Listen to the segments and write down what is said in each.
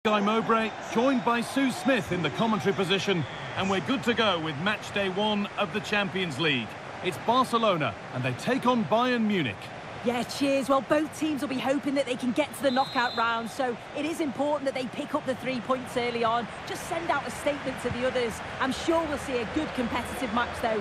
Guy Mowbray, joined by Sue Smith in the commentary position, and we're good to go with match day 1 of the Champions League. It's Barcelona, and they take on Bayern Munich. Yeah, cheers. Well, both teams will be hoping that they can get to the knockout round, so it is important that they pick up the 3 points early on. Just send out a statement to the others. I'm sure we'll see a good competitive match, though.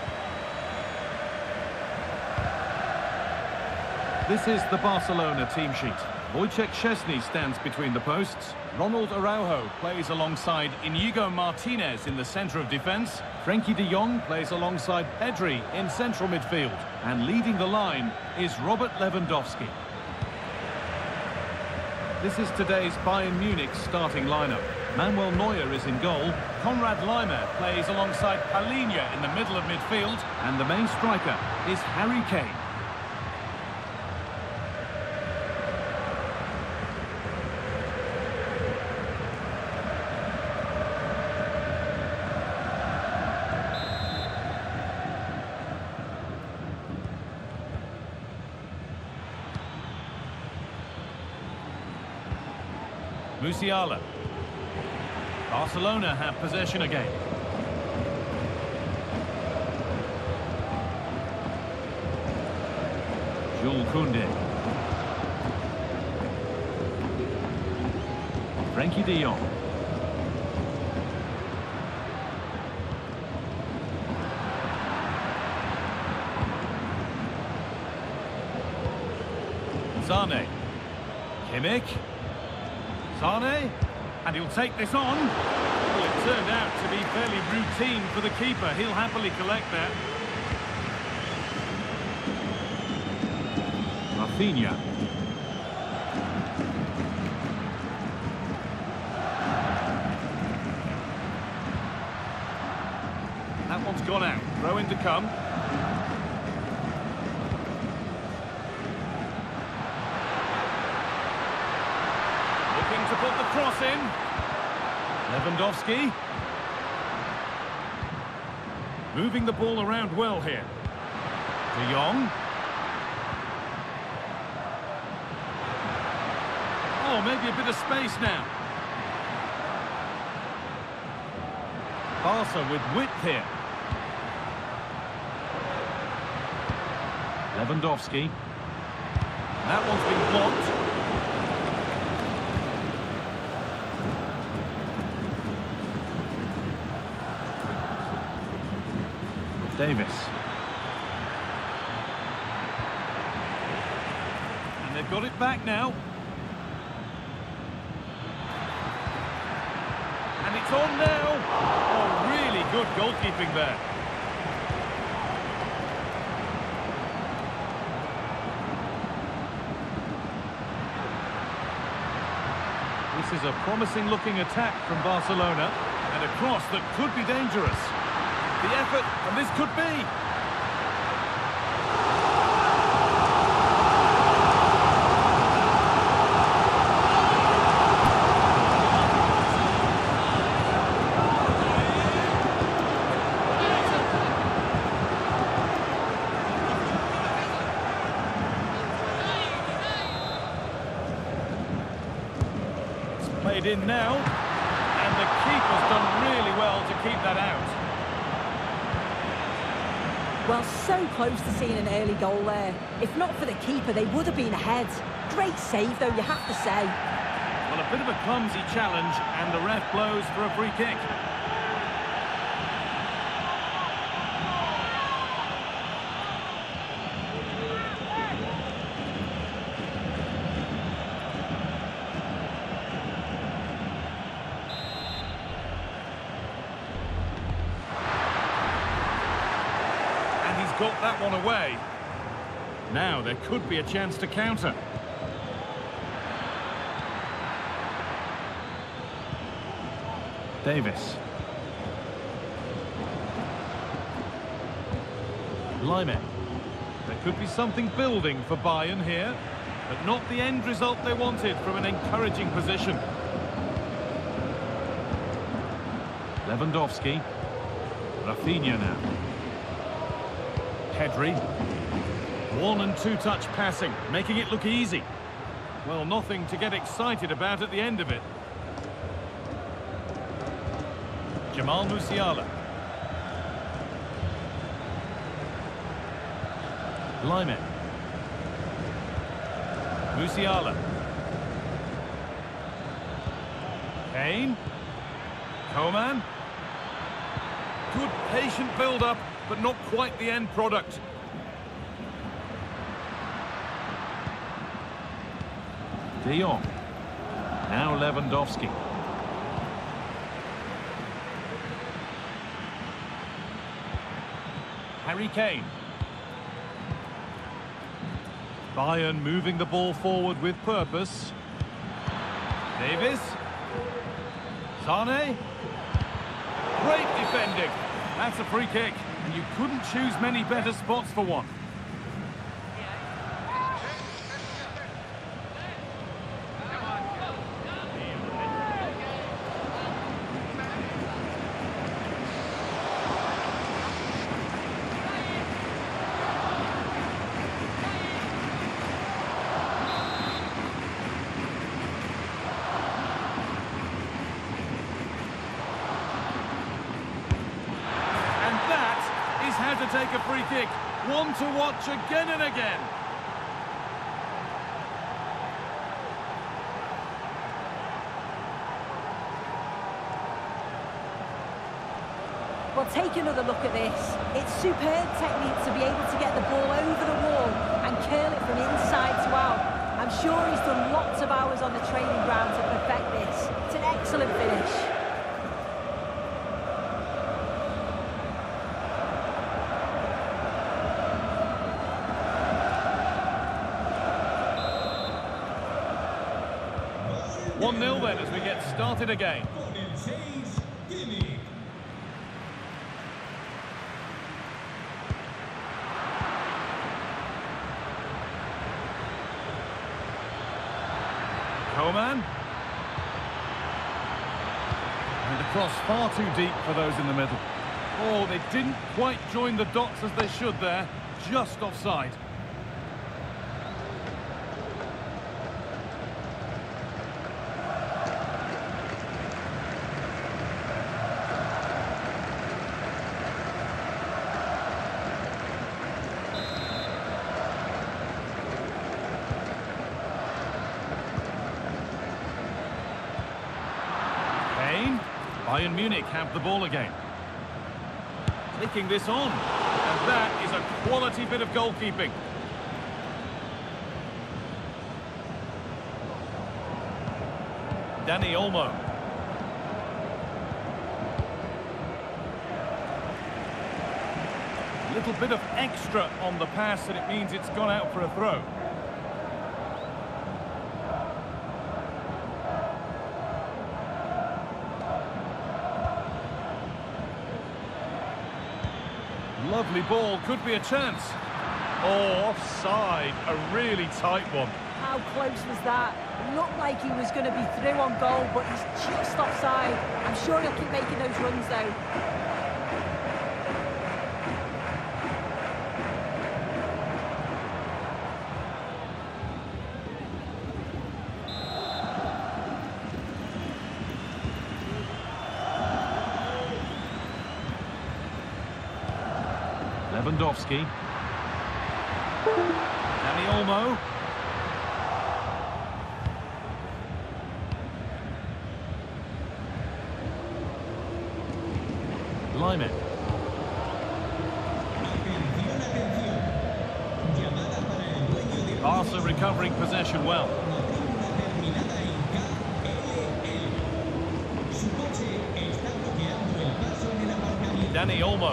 This is the Barcelona team sheet. Wojciech Szczesny stands between the posts. Ronald Araujo plays alongside Inigo Martinez in the centre of defence. Frenkie de Jong plays alongside Pedri in central midfield. And leading the line is Robert Lewandowski. This is today's Bayern Munich starting lineup. Manuel Neuer is in goal. Konrad Laimer plays alongside Palhinha in the middle of midfield. And the main striker is Harry Kane. Musiala. Barcelona have possession again. Jules Koundé. Frenkie de Jong. Sane. Kimmich. Sane, and he'll take this on. Well, it turned out to be fairly routine for the keeper. He'll happily collect that. Rafinha. That one's gone out. Throw in to come. To put the cross in. Lewandowski. Moving the ball around well here. De Jong. Oh, maybe a bit of space now. Barca with width here. Lewandowski. That one's been blocked. Davis. And they've got it back now. And it's on now. Oh, really good goalkeeping there. This is a promising looking attack from Barcelona, and a cross that could be dangerous. The effort, and this could be. It's played in now, and the keeper's done really well to keep that out. Well, so close to seeing an early goal there. If not for the keeper, they would have been ahead. Great save, though, you have to say. Well, a bit of a clumsy challenge, and the ref blows for a free kick. Got that one away. Now there could be a chance to counter. Davis. Laimer. There could be something building for Bayern here, but not the end result they wanted from an encouraging position. Lewandowski. Rafinha now. Pedri. 1- and 2-touch passing, making it look easy. Well, nothing to get excited about at the end of it. Jamal Musiala. Lyman. Musiala. Kane. Coman. Good patient build-up, but not quite the end product. De Jong. Now Lewandowski. Harry Kane. Bayern moving the ball forward with purpose. Davies. Sane. Great defending. That's a free kick, and you couldn't choose many better spots for one. How to take a free kick, one to watch again and again. Well, take another look at this. It's superb technique to be able to get the ball over the wall and curl it from inside to out. I'm sure he's done lots of hours on the training ground to perfect this. It's an excellent finish. One 0 then as we get started again. Coman. And the cross far too deep for those in the middle. Oh, they didn't quite join the dots as they should there. Just offside. Bayern Munich have the ball again. Taking this on. And that is a quality bit of goalkeeping. Dani Olmo. A little bit of extra on the pass, and it means it's gone out for a throw. Lovely ball, could be a chance. Oh, offside, a really tight one. How close was that? It looked like he was going to be through on goal, but he's just offside. I'm sure he'll keep making those runs though. Lewandowski. Dani Olmo. Lyman. Barca recovering possession well. Dani Olmo.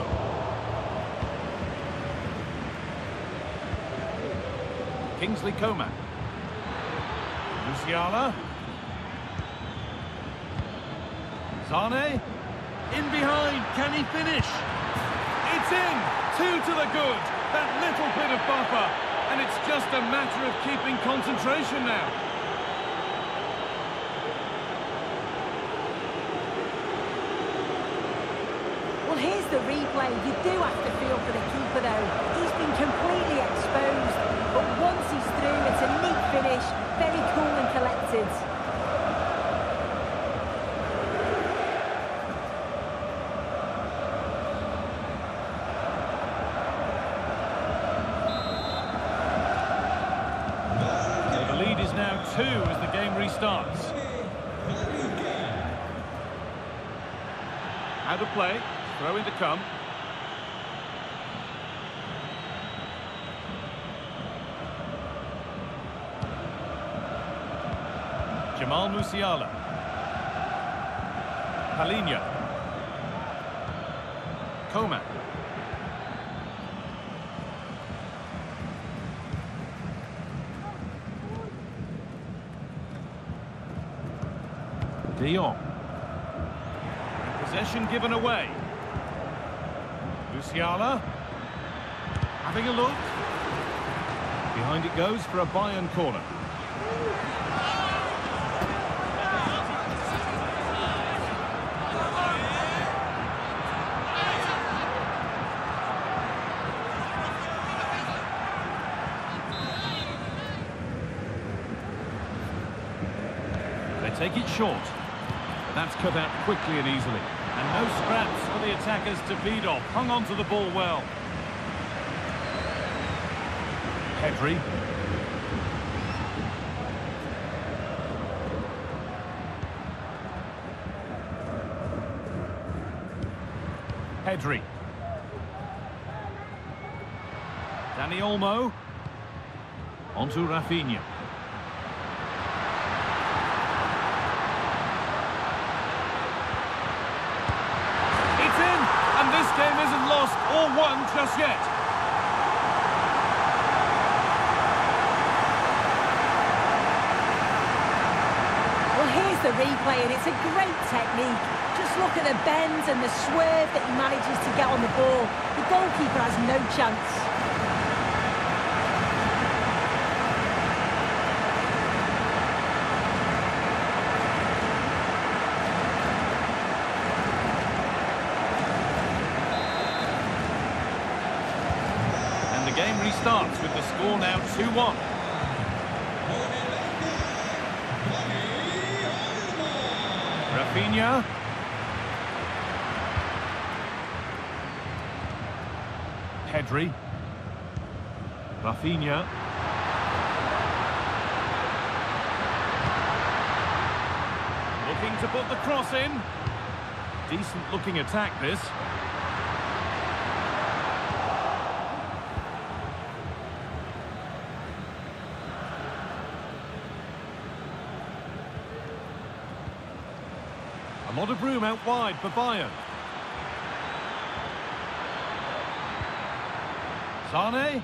Kingsley Coman. Musiala. Sane. In behind, can he finish? It's in! 2 to the good. That little bit of buffer. And it's just a matter of keeping concentration now. Well, here's the replay. You do have to feel for the keeper, though. He's been completely exposed. But once he's through, it's a neat finish. Very cool and collected. restarts. Out of play, throw in to come. Jamal Musiala. Palhinha. Coman. De Jong. Possession given away. Musiala. Having a look. Behind it goes for a Bayern corner. They take it short. That's cut out quickly and easily. And no scraps for the attackers to feed off. Hung on to the ball well. Pedri. Pedri. Dani Olmo. Onto Rafinha. This game isn't lost or won just yet. Well, here's the replay, and it's a great technique. Just look at the bends and the swerve that he manages to get on the ball. The goalkeeper has no chance. Game restarts with the score now 2-1. Rafinha. Pedri. Rafinha. Looking to put the cross in. Decent looking attack this. A lot of room out wide for Bayern. Sane.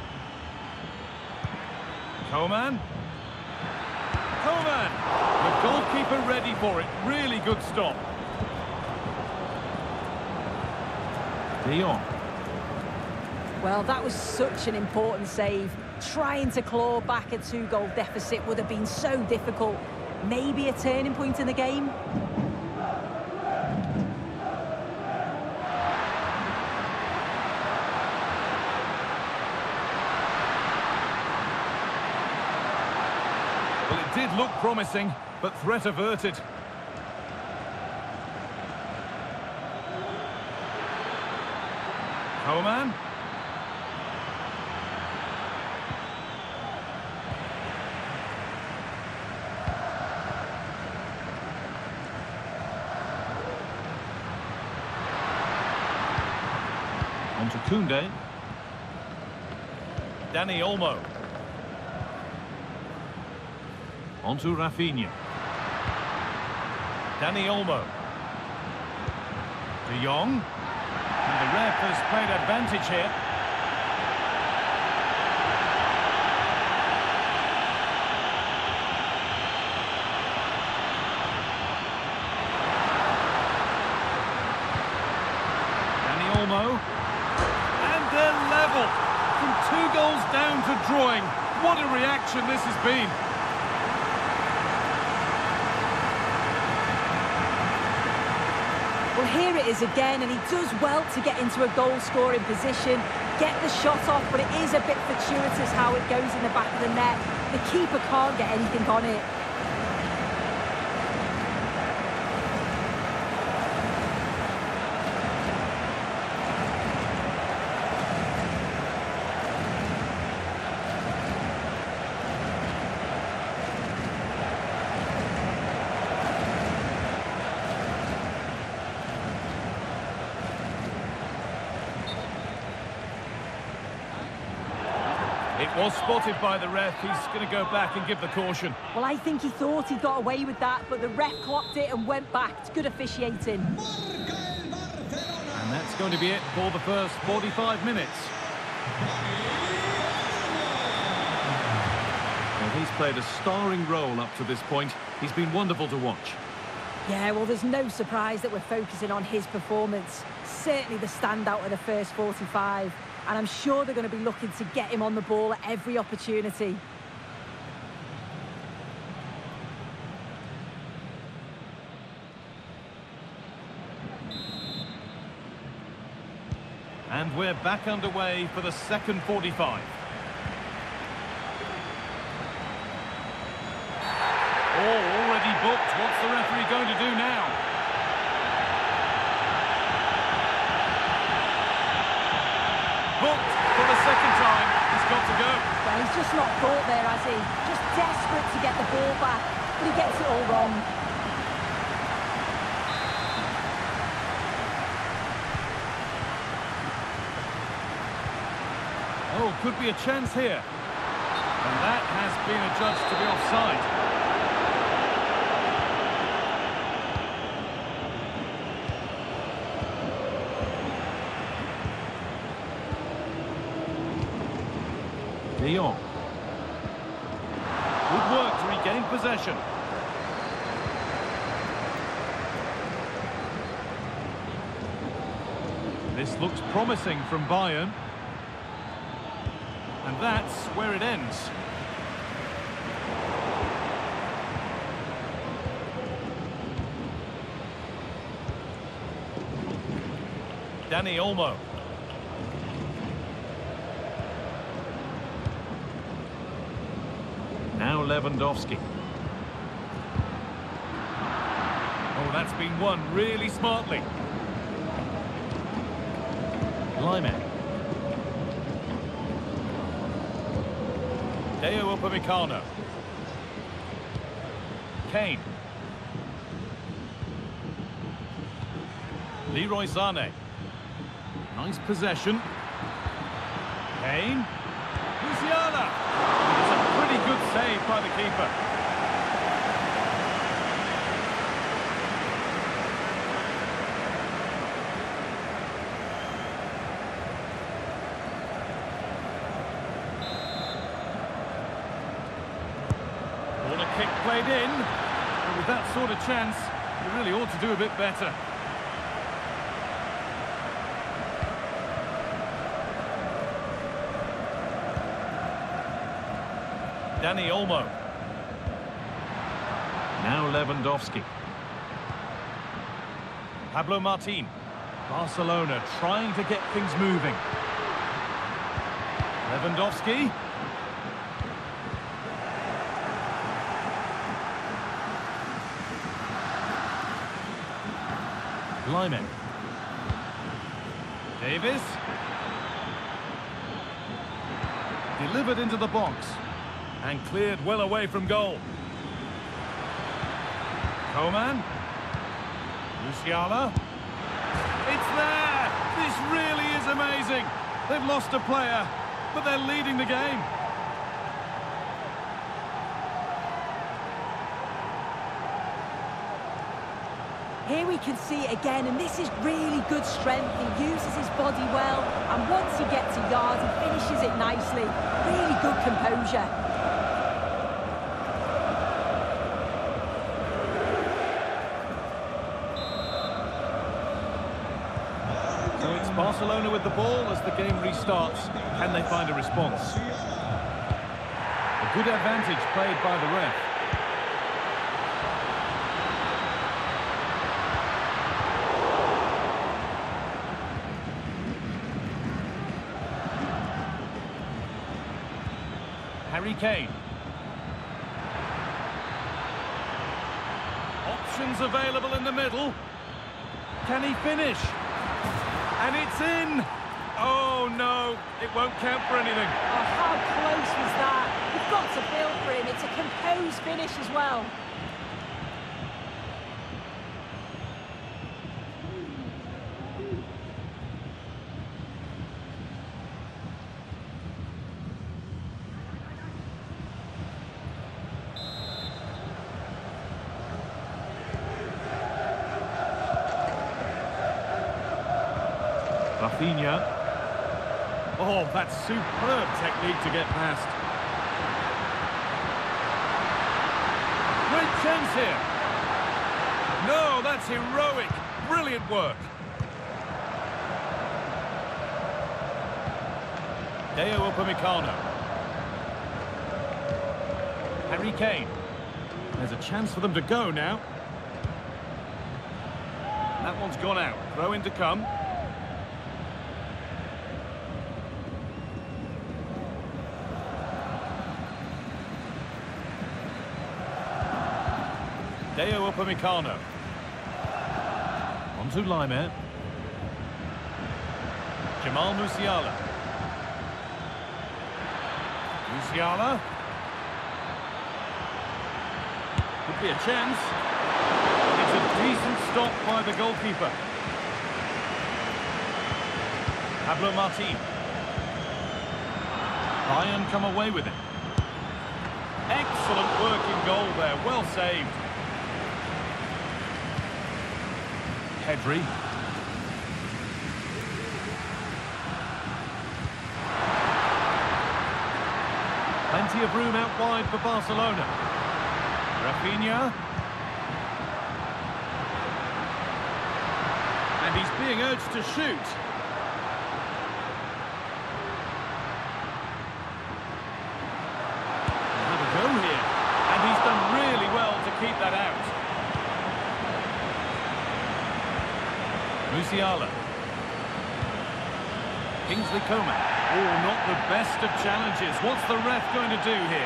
Coman. Coman. The goalkeeper ready for it. Really good stop. De Jong. Well, that was such an important save. Trying to claw back a 2-goal deficit would have been so difficult. Maybe a turning point in the game. Well, it did look promising, but threat averted. Coman. On to Koundé. Dani Olmo. On to Rafinha. Dani Olmo. De Jong. And the ref has played advantage here. Dani Olmo. And they're level. From 2 goals down to drawing. What a reaction this has been. Well, here it is again, and he does well to get into a goal-scoring position, get the shot off, but it is a bit fortuitous how it goes in the back of the net. The keeper can't get anything on it. It was spotted by the ref. He's going to go back and give the caution. Well, I think he thought he got away with that, but the ref clocked it and went back. It's good officiating. And that's going to be it for the first 45 minutes. Well, he's played a starring role up to this point. He's been wonderful to watch. Yeah, well, there's no surprise that we're focusing on his performance. Certainly the standout of the first 45. And I'm sure they're going to be looking to get him on the ball at every opportunity. And we're back underway for the second 45. Oh, already booked. What's the referee going to do now? Booked for the second time. He's got to go. Well, he's just not thought there, has he? Just desperate to get the ball back, but he gets it all wrong. Oh, could be a chance here. And that has been adjudged to be offside. De Jong. Good work to regain possession. This looks promising from Bayern. And that's where it ends. Dani Olmo. Now Lewandowski. Oh, that's been won really smartly. Lyman. Dayot Upamecano. Kane. Leroy Sané. Nice possession. Kane. Musiala. It's a pretty good save by the keeper. Corner kick played in. And with that sort of chance, you really ought to do a bit better. Dani Olmo. Now Lewandowski. Pablo Martin. Barcelona trying to get things moving. Lewandowski. Lyman. Davis. Delivered into the box. And cleared well away from goal. Coman. Musiala. It's there! This really is amazing. They've lost a player, but they're leading the game. Here we can see it again, and this is really good strength. He uses his body well, and once he gets a yard, he finishes it nicely. Really good composure. So it's Barcelona with the ball as the game restarts. Can they find a response? A good advantage played by the ref. Harry Kane. Options available in the middle. Can he finish? And it's in! Oh no, it won't count for anything. Oh, how close was that? You've got to feel for him. It's a composed finish as well. Rafinha. Oh, that's superb technique to get past. Great chance here. No, that's heroic. Brilliant work. Dayot Upamecano. Harry Kane. There's a chance for them to go now. That one's gone out. Throw in to come. Dayot Upamecano. On to Laimer. Jamal Musiala. Musiala. Could be a chance. It's a decent stop by the goalkeeper. Pablo Martin. Bayern come away with it. Excellent work in goal there. Well saved. Pedri. Plenty of room out wide for Barcelona. Rafinha. And he's being urged to shoot. Have a go here. And he's done really well to keep that out. Musiala. Kingsley Coman. Oh, not the best of challenges. What's the ref going to do here?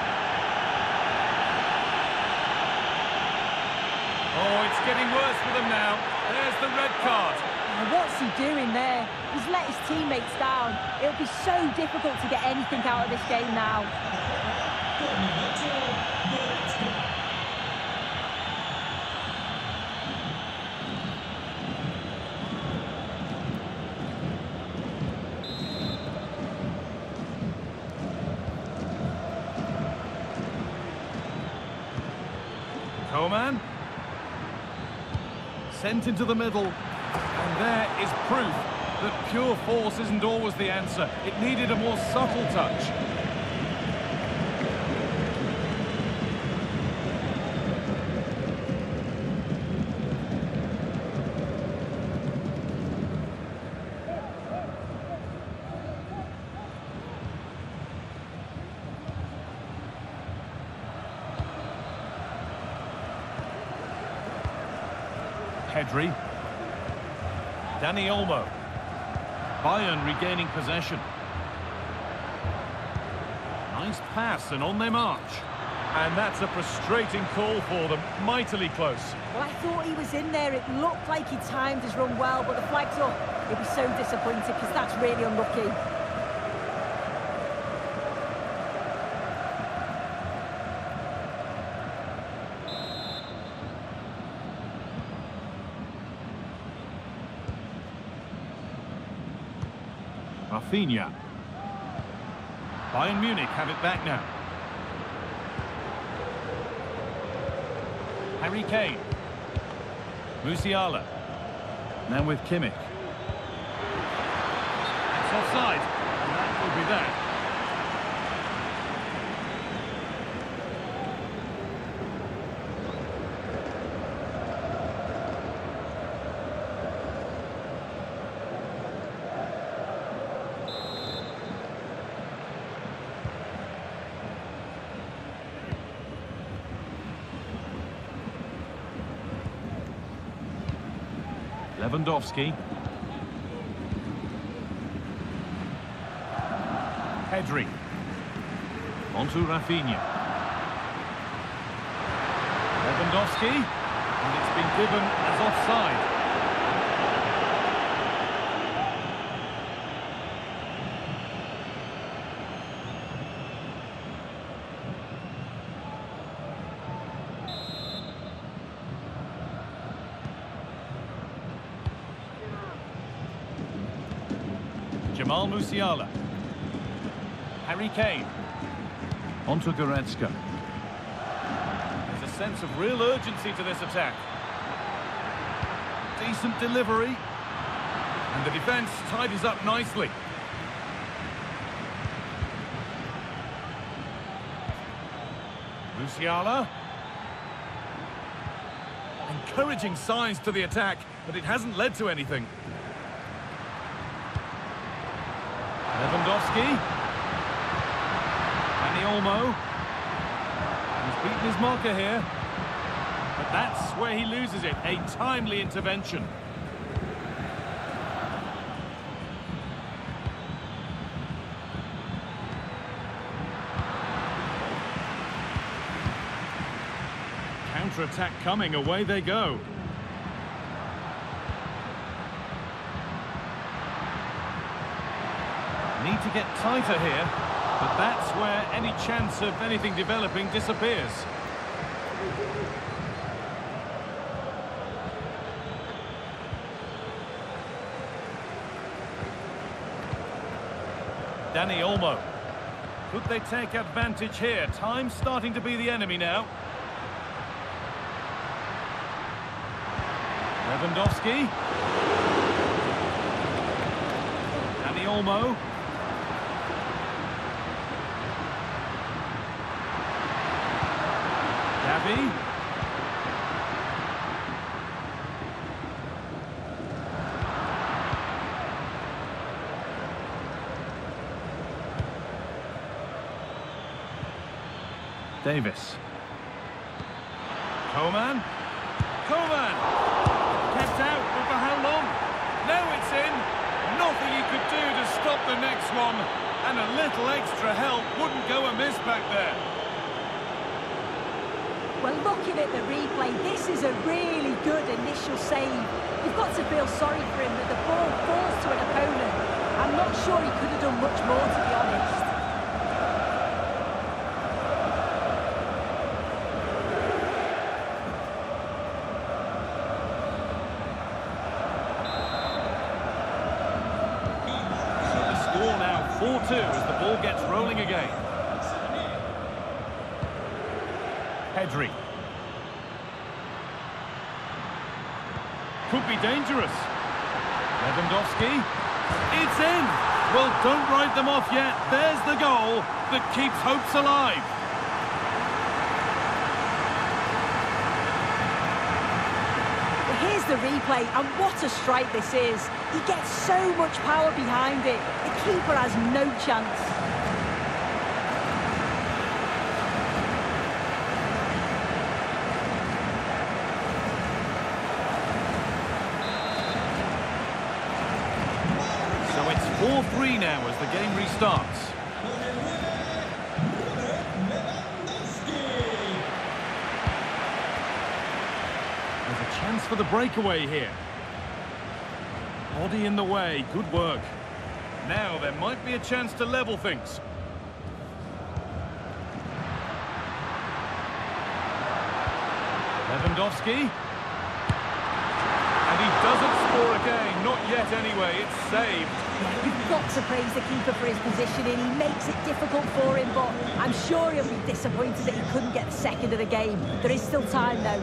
Oh, it's getting worse for them now. There's the red card. What's he doing there? He's let his teammates down. It'll be so difficult to get anything out of this game now. Coman. Sent into the middle. And there is proof that pure force isn't always the answer. It needed a more subtle touch. Pedri. Dani Olmo. Bayern regaining possession. Nice pass and on they march. And that's a frustrating call for them. Mightily close. Well, I thought he was in there. It looked like he timed his run well, but the flag's up. He'll be so disappointed because that's really unlucky. Rafinha. Bayern Munich have it back now. Harry Kane. Musiala. Now with Kimmich. It's offside. And that will be that. Lewandowski. Pedri. Onto Rafinha. Lewandowski. And it's been given as offside. Jamal Musiala. Harry Kane. Onto Goretzka. There's a sense of real urgency to this attack. Decent delivery. And the defence tidies up nicely. Musiala. Encouraging signs to the attack, but it hasn't led to anything. Lewandowski. Dani Olmo. He's beaten his marker here. But that's where he loses it. A timely intervention. Counter-attack coming, away they go. Need to get tighter here, but that's where any chance of anything developing disappears. Dani Olmo. Could they take advantage here? Time's starting to be the enemy now. Lewandowski. Dani Olmo. Gavi. Davis. Coman. Coman! Kept out, but for how long? Now it's in. Nothing he could do to stop the next one. And a little extra help wouldn't go amiss back there. Well, looking at the replay, this is a really good initial save. You've got to feel sorry for him that the ball falls to an opponent. I'm not sure he could have done much more, to be honest. So the score now 4-2 as the ball gets rolling again. Pedri. Could be dangerous. Lewandowski. It's in! Well, don't write them off yet. There's the goal that keeps hopes alive. Here's the replay, and what a strike this is. He gets so much power behind it. The keeper has no chance. So it's 4-3 now as the game restarts. There's a chance for the breakaway here. Body in the way, good work. Now there might be a chance to level things. Lewandowski. And he doesn't score again, not yet anyway, it's saved. You've got to praise the keeper for his positioning. He makes it difficult for him, but I'm sure he'll be disappointed that he couldn't get the second of the game. There is still time, though.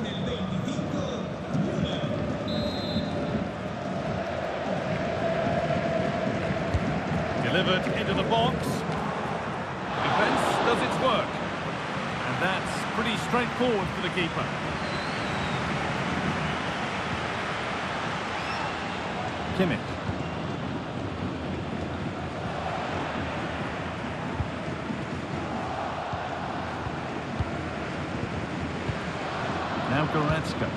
Delivered into the box. Defence does its work. And that's pretty straightforward for the keeper. Kimmich. Now Goretzka.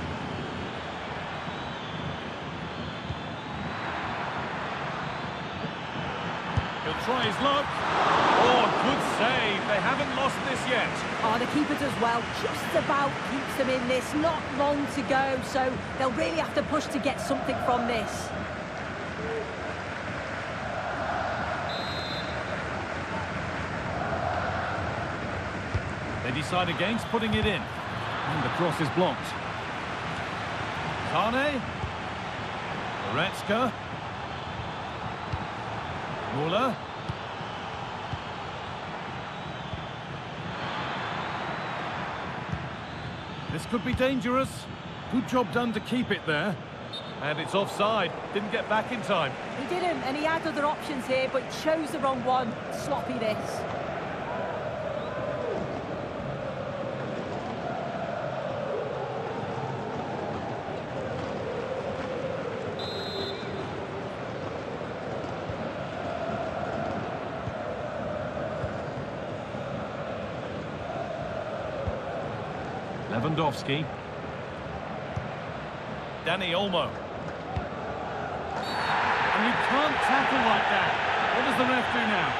He'll try his luck. Oh, good save. They haven't lost this yet. Oh, the keeper does well. Just about keeps them in this. Not long to go, so they'll really have to push to get something from this. They decide against putting it in. And the cross is blocked. Kane. Goretzka. Muller. This could be dangerous. Good job done to keep it there. And it's offside. Didn't get back in time. He didn't, and he had other options here, but chose the wrong one. Sloppy this. Lewandowski. Dani Olmo. And you can't tackle like that. What does the ref do now?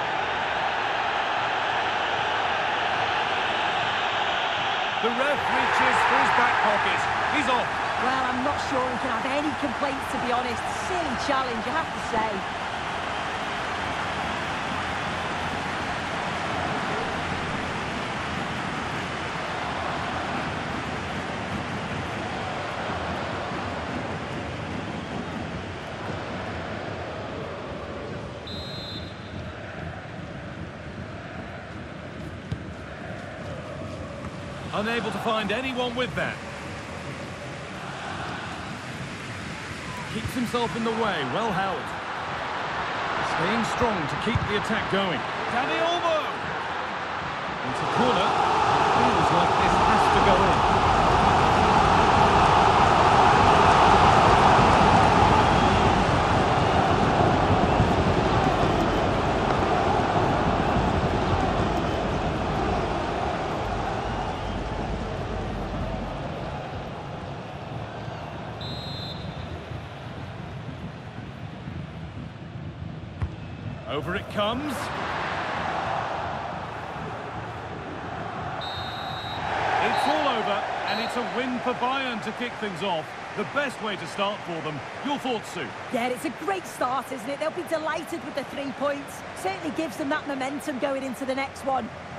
The ref reaches for his back pocket. He's off. Well, I'm not sure he can have any complaints, to be honest. Silly challenge, I have to say. Unable to find anyone with that. Keeps himself in the way, well held. Staying strong to keep the attack going. Dani Olmo! It's a corner. It feels like this has to go in. Over it comes. It's all over, and it's a win for Bayern to kick things off. The best way to start for them. Your thoughts, Sue? Yeah, it's a great start, isn't it? They'll be delighted with the 3 points. Certainly gives them that momentum going into the next one.